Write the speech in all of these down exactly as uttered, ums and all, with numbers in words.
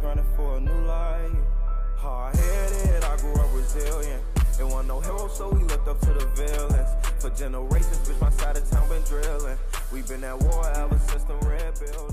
running for a new life. Hard-headed, I grew up resilient. There wasn't no hero, so we looked up to the villains. For generations, bitch, my side of town been drilling. We've been at war ever since the red buildings.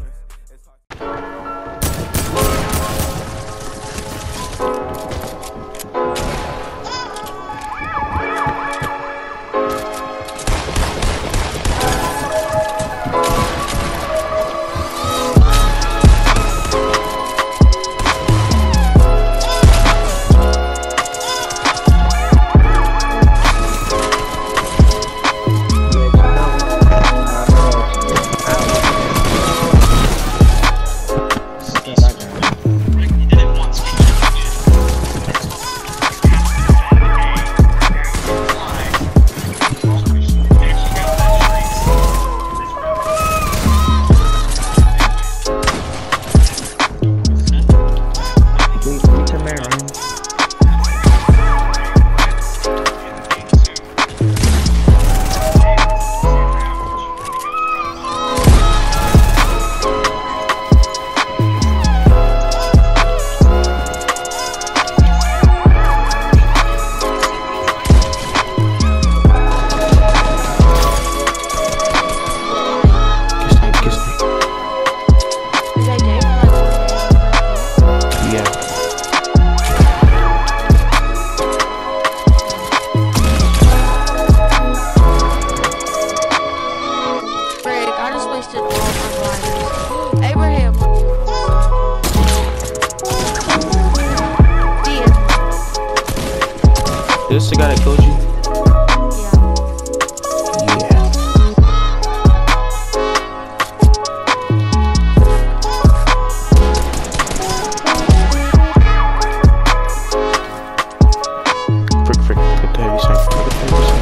This the guy that killed you? Frick, frick, get the heavy sight. Get the heavy sight.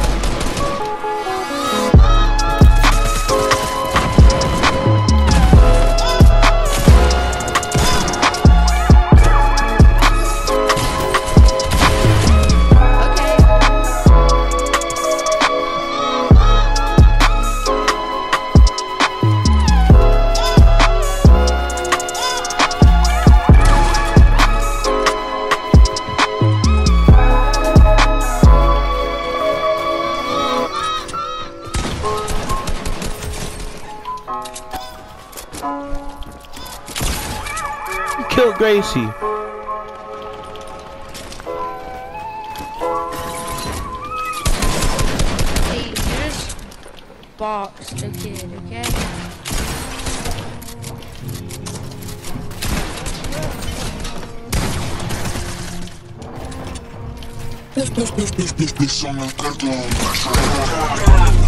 You killed Gracie. Hey, you just boxed a kid, okay? This, this, this, this, this, this on the